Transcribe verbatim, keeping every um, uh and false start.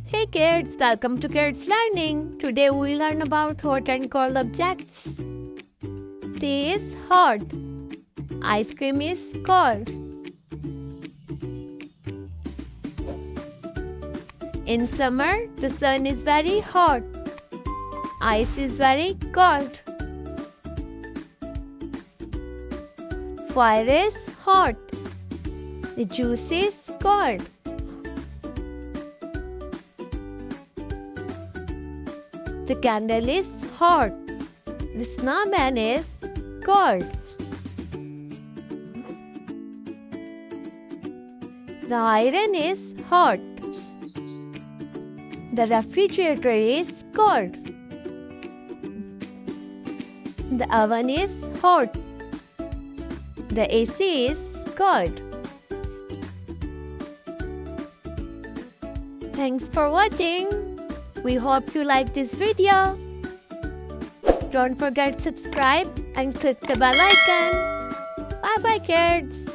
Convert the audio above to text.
Hey kids, welcome to Kids Learning. Today we learn about hot and cold objects. Tea is hot. Ice cream is cold. In summer, the sun is very hot. Ice is very cold. Fire is hot. The juice is cold. The candle is hot. The snowman is cold. The iron is hot. The refrigerator is cold. The oven is hot. The A C is cold. Thanks for watching. We hope you like this video. Don't forget to subscribe and click the bell icon. Bye bye kids.